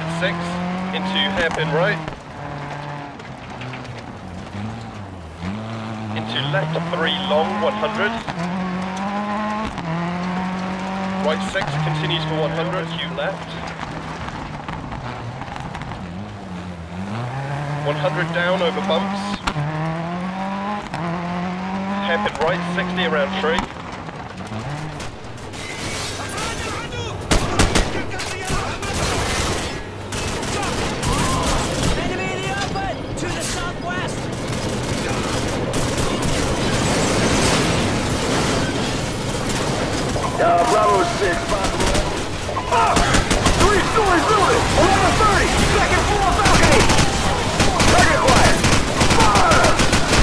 left 6 into hairpin right. Into left 3 long 100. Right 6 continues for 100, Q left. 100 down over bumps. Hairpin right 60 around tree. Bravo 6, possible. Fuck! 3 stories building! 11:30! Second floor balcony! Target quiet! Fire!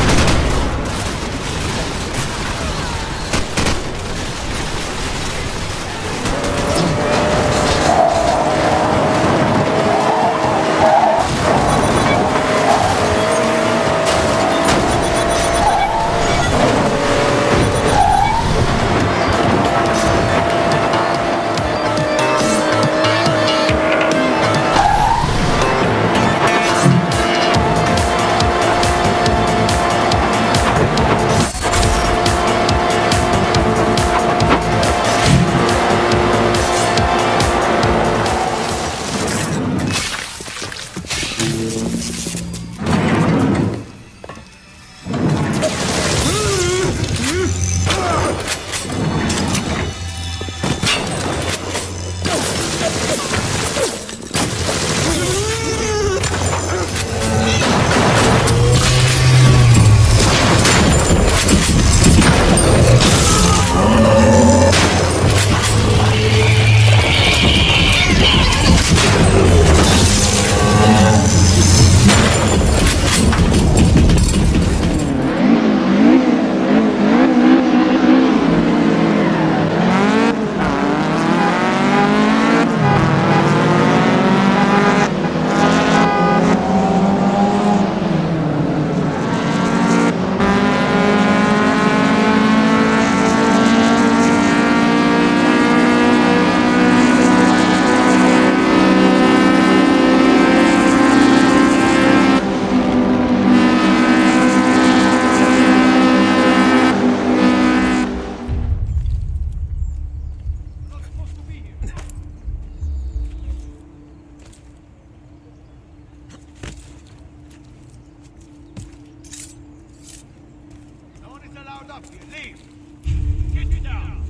Leave! Get me down!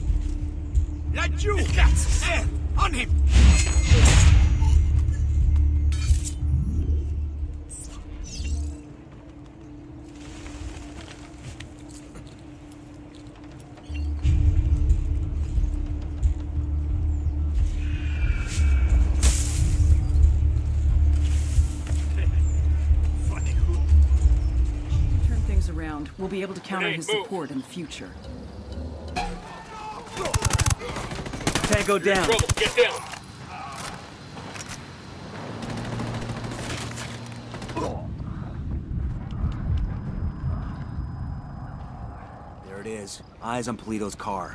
Let you! There! On him! Around, we'll be able to count on his support in the future. Tango down. Trouble. Get down. There it is. Eyes on Polito's car.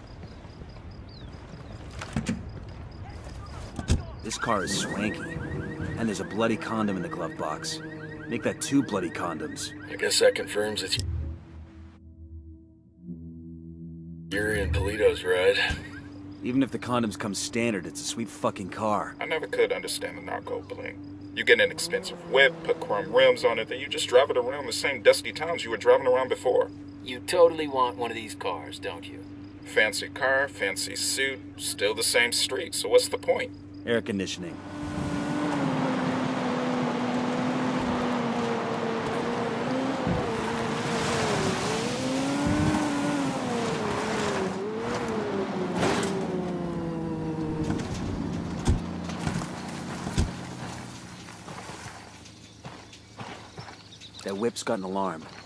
This car is swanky. And there's a bloody condom in the glove box. Make that 2 bloody condoms. I guess that confirms it's Yuri and Polito's ride. Even if the condoms come standard, it's a sweet fucking car. I never could understand the narco bling. You get an expensive whip, put chrome rims on it, then you just drive it around the same dusty towns you were driving around before. You totally want one of these cars, don't you? Fancy car, fancy suit, still the same street, so what's the point? Air conditioning. That whip's got an alarm.